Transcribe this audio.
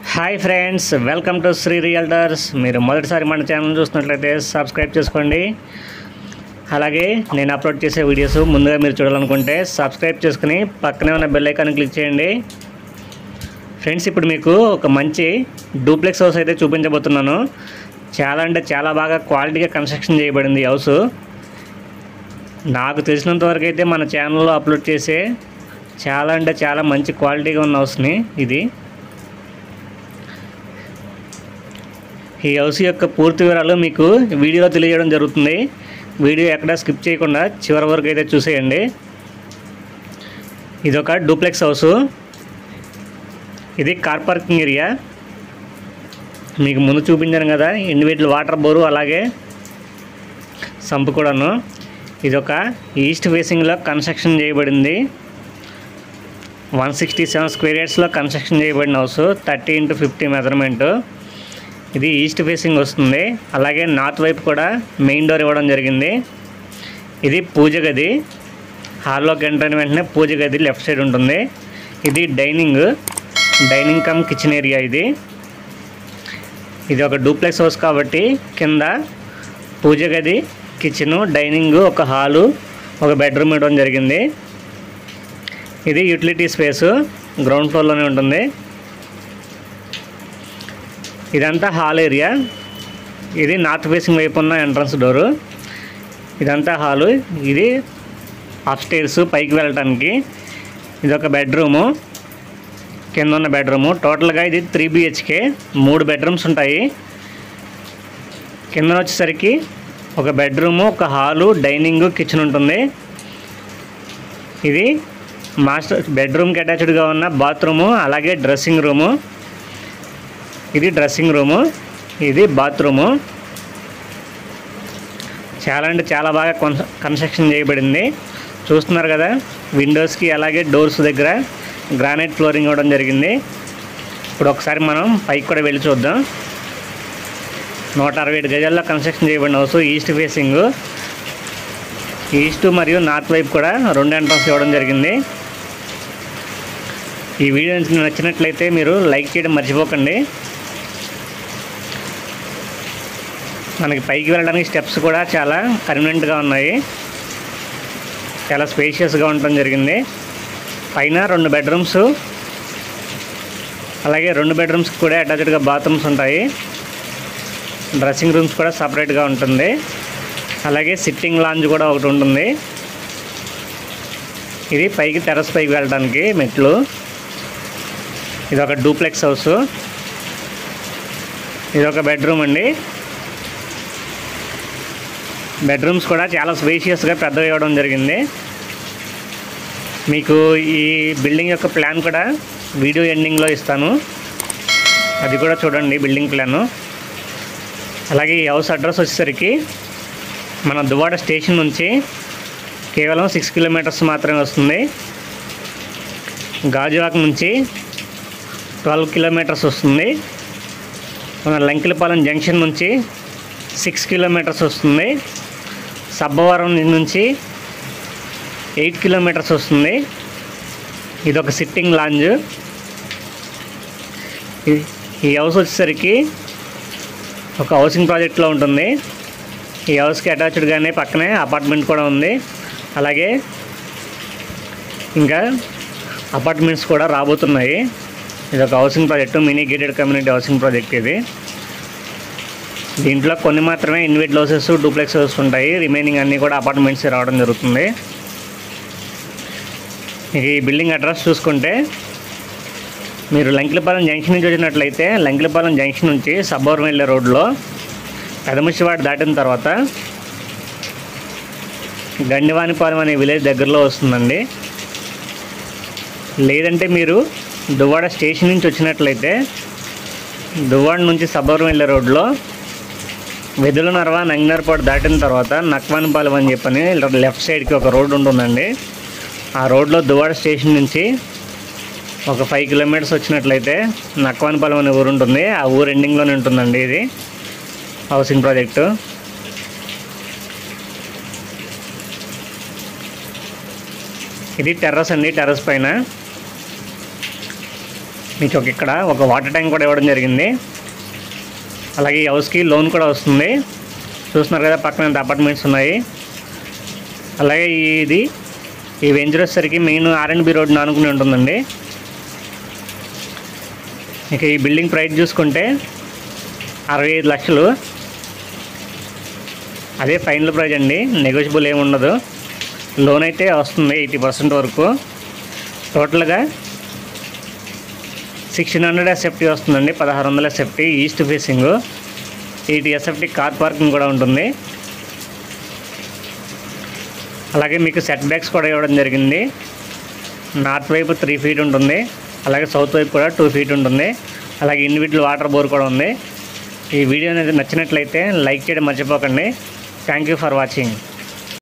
Hi friends, welcome to Sri Realtors. మీరు మొదటిసారి మన ఛానల్ చూస్తున్నట్లయితే సబ్స్క్రైబ్ చేసుకోండి. అలాగే నేను అప్లోడ్ చేసే వీడియోస్ ముందుగా మీరు చూడాలనుకుంటే సబ్స్క్రైబ్ చేసుకుని పక్కనే ఉన్న బెల్ ఐకాన్ క్లిక్ చేయండి. ఫ్రెండ్స్, ఇప్పుడు మీకు ఒక మంచి డూప్లెక్స్ హౌస్ అయితే చూపించబోతున్నాను. చాలా అంటే చాలా బాగా క్వాలిటీగా కన్స్ట్రక్షన్ చేయబడింది ఈ హౌస్. నాకు తెలిసినంత వరకు అయితే మన ఛానల్లో అప్లోడ్ చేసే చాలా అంటే చాలా మంచి క్వాలిటీగా ఉన్న హౌస్ని ఇది. ఈ హౌస్ యొక్క పూర్తి వివరాలు మీకు వీడియోలో తెలియజేయడం జరుగుతుంది. వీడియో ఎక్కడ స్కిప్ చేయకుండా చివరి వరకు అయితే చూసేయండి. ఇది ఒక డూప్లెక్స్ హౌస్. ఇది కార్ పార్కింగ్ ఏరియా. మీకు ముందు చూపించాను కదా, ఇండివిజువల్ వాటర్ బోరు అలాగే సంపు కూడాను. ఇది ఒక ఈస్ట్ ఫేసింగ్లో కన్స్ట్రక్షన్ చేయబడింది. 167 స్క్వేర్ యార్డ్స్లో కన్స్ట్రక్షన్ చేయబడిన హౌస్. 30x50 measurement. ఇది ఈస్ట్ ఫేసింగ్ వస్తుంది. అలాగే నార్త్ వైపు కూడా మెయిన్ డోర్ ఇవ్వడం జరిగింది. ఇది పూజ గది. హాల్లోకి ఎంటర్ అయిన వెంటనే పూజ గది లెఫ్ట్ సైడ్ ఉంటుంది. ఇది డైనింగ్ కమ్ కిచెన్ ఏరియా. ఇది ఒక డూప్లెక్స్ హౌస్ కాబట్టి కింద పూజ గది, కిచెను, డైనింగ్, ఒక హాలు, ఒక బెడ్రూమ్ ఇవ్వడం జరిగింది. ఇది యూటిలిటీ స్పేసు గ్రౌండ్ ఫ్లోర్లోనే ఉంటుంది. ఇదంతా హాల్ ఏరియా. ఇది నార్త్ ఫేసింగ్ వైపు ఉన్న ఎంట్రన్స్ డోరు. ఇదంతా హాలు. ఇది అప్స్టైర్స్ పైకి వెళ్ళటానికి. ఇది ఒక బెడ్రూము, కింద ఉన్న బెడ్రూము. టోటల్గా ఇది 3 BHK, 3 బెడ్రూమ్స్ ఉంటాయి. కింద వచ్చేసరికి ఒక బెడ్రూము, ఒక హాలు, డైనింగ్, కిచెన్ ఉంటుంది. ఇది మాస్టర్ బెడ్రూమ్కి అటాచ్డ్గా ఉన్న బాత్రూము అలాగే డ్రెస్సింగ్ రూము. ఇది డ్రెస్సింగ్ రూము, ఇది బాత్రూము. చాలా అంటే చాలా బాగా కన్స్ట్రక్షన్ చేయబడింది. చూస్తున్నారు కదా, విండోస్కి అలాగే డోర్స్ దగ్గర గ్రానైట్ ఫ్లోరింగ్ ఇవ్వడం జరిగింది. ఇప్పుడు ఒకసారి మనం పైకి కూడా వెళ్ళి చూద్దాం. 167 గజాల్లో కన్స్ట్రక్షన్ చేయబడిన హౌస్. East facing. ఈస్ట్ మరియు నార్త్ వైపు కూడా 2 ఎంట్రన్స్ ఇవ్వడం జరిగింది. ఈ వీడియో నచ్చినట్లయితే మీరు లైక్ చేయడం మర్చిపోకండి. మనకి పైకి వెళ్ళడానికి స్టెప్స్ కూడా చాలా కన్వీనియంట్గా ఉన్నాయి. చాలా స్పేషియస్గా ఉండటం జరిగింది. పైన 2 బెడ్రూమ్స్, అలాగే 2 బెడ్రూమ్స్కి కూడా అటాచ్డ్గా బాత్రూమ్స్ ఉంటాయి. డ్రెస్సింగ్ రూమ్స్ కూడా సపరేట్గా ఉంటుంది. అలాగే సిట్టింగ్ లాంజ్ కూడా ఒకటి ఉంటుంది. ఇది పైకి టెర్రస్ పైకి వెళ్ళడానికి మెట్లు. ఇది ఒక డూప్లెక్స్ హౌస్. ఇది ఒక బెడ్రూమ్ అండి. బెడ్రూమ్స్ కూడా చాలా స్పేషియస్గా పెద్దగా ఇవ్వడం జరిగింది. మీకు ఈ బిల్డింగ్ యొక్క ప్లాన్ కూడా వీడియో ఎండింగ్లో ఇస్తాను, అది కూడా చూడండి బిల్డింగ్ ప్లాను. అలాగే ఈ హౌస్ అడ్రస్ వచ్చేసరికి మన దువ్వాడ స్టేషన్ నుంచి కేవలం 6 కిలోమీటర్స్ మాత్రమే వస్తుంది. గాజువాక నుంచి 12 కిలోమీటర్స్ వస్తుంది. మన లంకిలపాలెం జంక్షన్ నుంచి 6 కిలోమీటర్స్ వస్తుంది. సబ్బవరం నుంచి 8 కిలోమీటర్స్ వస్తుంది. ఇది ఒక సిట్టింగ్ లాంజ్. ఈ హౌస్ వచ్చేసరికి ఒక హౌసింగ్ ప్రాజెక్ట్లో ఉంటుంది. ఈ హౌస్కి అటాచ్డ్గానే పక్కనే అపార్ట్మెంట్ కూడా ఉంది. అలాగే ఇంకా అపార్ట్మెంట్స్ కూడా రాబోతున్నాయి. ఇది ఒక housing project, mini gated community housing project ఇది. దీంట్లో కొన్ని మాత్రమే ఇండివిజువల్ హౌసెస్, డూప్లెక్స్ హౌసెస్ ఉంటాయి. రిమైనింగ్ అన్నీ కూడా అపార్ట్మెంట్స్ రావడం జరుగుతుంది. ఈ బిల్డింగ్ అడ్రస్ చూసుకుంటే మీరు లంకిలపాలెం జంక్షన్ నుంచి వచ్చినట్లయితే లంకిలపాలెం జంక్షన్ నుంచి సబ్బవరం వెళ్ళే రోడ్లో పెదముషివాడ దాటిన తర్వాత గండివానిపాలెం అనే విలేజ్ దగ్గరలో వస్తుందండి. లేదంటే మీరు దువ్వాడ స్టేషన్ నుంచి వచ్చినట్లయితే దువ్వాడ నుంచి సబ్బవరం వెళ్ళే రోడ్లో వెదుల నర్వ నంగినార్పాడు దాటిన తర్వాత నక్వానిపాలెం అని చెప్పని లెఫ్ట్ సైడ్కి ఒక రోడ్డు ఉంటుందండి. ఆ రోడ్లో దువ్వాడ స్టేషన్ నుంచి ఒక 5 కిలోమీటర్స్ వచ్చినట్లయితే నక్వానిపాలెం అనే ఊరు ఉంటుంది. ఆ ఊరు ఎండింగ్లోనే ఉంటుందండి ఇది హౌసింగ్ ప్రాజెక్టు. ఇది టెర్రస్ అండి. టెర్రస్ పైన మీకు ఇక్కడ ఒక వాటర్ ట్యాంక్ కూడా ఇవ్వడం జరిగింది. అలాగే ఈ హౌస్కి లోన్ కూడా వస్తుంది. చూస్తున్నారు కదా, పక్కన అపార్ట్మెంట్స్ ఉన్నాయి. అలాగే ఈ వెంచర్ వచ్చేసరికి మెయిన్ R&B రోడ్ ఆనుకుని ఉంటుందండి. ఇక ఈ బిల్డింగ్ ప్రైస్ చూసుకుంటే 65 లక్షలు. అదే ఫైనల్ ప్రైజ్ అండి, నెగోషియబుల్ ఏమి ఉండదు. లోన్ అయితే వస్తుంది 80% వరకు. టోటల్గా 1600 SFT వస్తుందండి, 1600 SFT east facing. 80 SFT car parking కూడా ఉంటుంది. అలాగే మీకు సెట్ బ్యాక్స్ కూడా ఇవ్వడం జరిగింది. నార్త్ వైపు 3 ఫీట్ ఉంటుంది, అలాగే సౌత్ వైపు కూడా 2 ఫీట్ ఉంటుంది. అలాగే ఇండివిజువల్ వాటర్ బోర్ కూడా ఉంది. ఈ వీడియో అనేది నచ్చినట్లయితే లైక్ చేయడం మర్చిపోకండి. Thank you for watching.